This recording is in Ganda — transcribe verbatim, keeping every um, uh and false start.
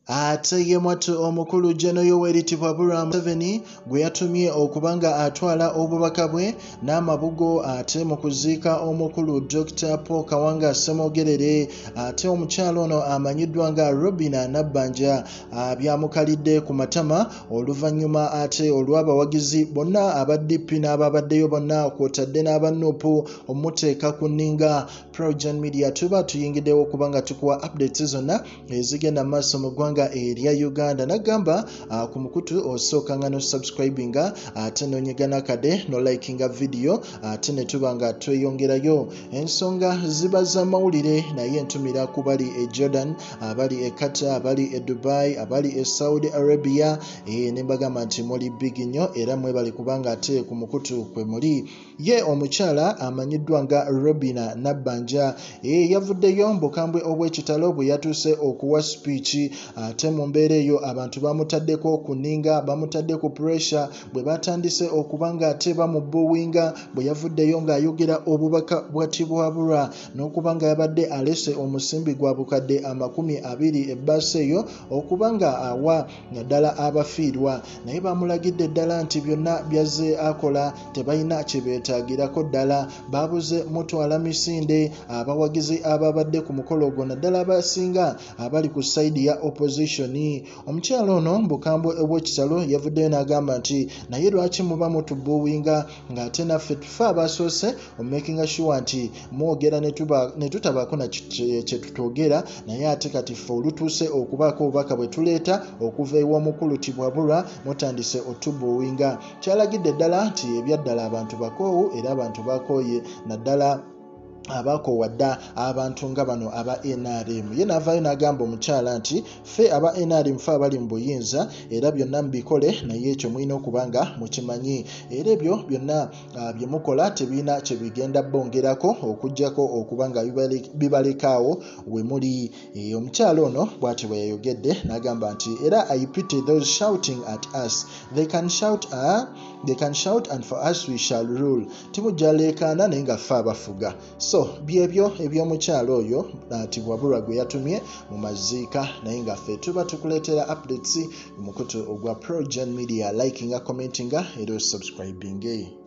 Ate ye mwattu omukulu General Yoweri Museveni gwe yatumye okubanga atwala obubaka bwe n'amabugo ate mukuziika omukulu Doctor Paul Kawanga Ssemogerere ate omukyalo ono amanyiddwa nga Agobedwayo Nabanja byamukalidde ku matama oluvannyuma ate olw'abawagizi bonna aba D P n'ababaddeyo bonna kw'otadde n'aba N U P omuteeka ku nninga. PROJOURN Media tuba tuyingiddewo okubanga tukuwa updates zonna ezigenda mu maaso mu ggwanga erya Uganda. Nagamba uh, ku mukutu osookanga no subscribinga ate nonyiga nakade no likinga video ate ne tuba nga tweyongerayo. Ensonga ziba za mawulire naye ntumira ku bali e Jordan, abali e Qatar, abali e Dubai, abali e Saudi Arabia e, ne mbagamba nti muli big nnyo era mwebali kubanga ate ku mukutu kwe muli. Ye omukyala amanyiddwa nga Agobedwayo Nabanja e, yavuddeyo mbukambwe obw'ekitalo bwe yatuuse okuwa speech ate mu mbeera eyo abantu bamutaddeko ku nninga, bamutadde ku pressure bwe batandise okubanga ate bamubuwinga bwe yavuddeyo ng'ayogera obubaka bwatibwabulwa n'okubanga yabadde alese omusimbi gwa bukadde amakumi abiri ebbaasa eyo okubanga awa naddala abafiirwa, naye bamulagidde ddala nti byonna byazze akola tebalina kye beetaagirako ddala, baabuze mutwala misinde abawagizi ababadde ku mukolo ogwo naddala abasinga abali ku sayidi ya opposition. Omukyalo ono mbukambwe obw'ekitalo yavuddeyo n'agamba nti naye lwaki muba mutubuwinga ng'ate naffe tufe abasoose omakinga sure nti mwogera ne tutabaako na kye tutwogera, naye ate kati ffe olutuuse okubaako obubaka bwe tuleeta okuva ew'omukulu tibwabulwa mutandise otubuwinga. Kyalagidde ddala nti ebyaddala abantu bakoowu era abantu bakooye naddala abakoowa dda abantu nga bano aba N R M. Ye n'avaayo n'agamba omukyala nti ffe aba N R M ffe abali mu buyinza era byonna mubikole naye ekyo mulina okubanga mukimanyi era ebyo byonna uh, bye mukola tebirina kye bigenda bongerako okuggyako okubanga bibalekaawo we muli. E, omukyala ono bw'ati bwe yayogedde n'agamba nti era I pity those shouting at us, they can shout uh, they can shout and for us we shall rule. Timujja leekaana naye nga ffe abafuga. So byebyo eby'omukyalo oyo tibwabulwa gwe yatumye mu maziika naye nga ffe tuba tukuleetera updates mu mukutu ogwa PROJOURN Media. Likinga, commentinga era subscribinga.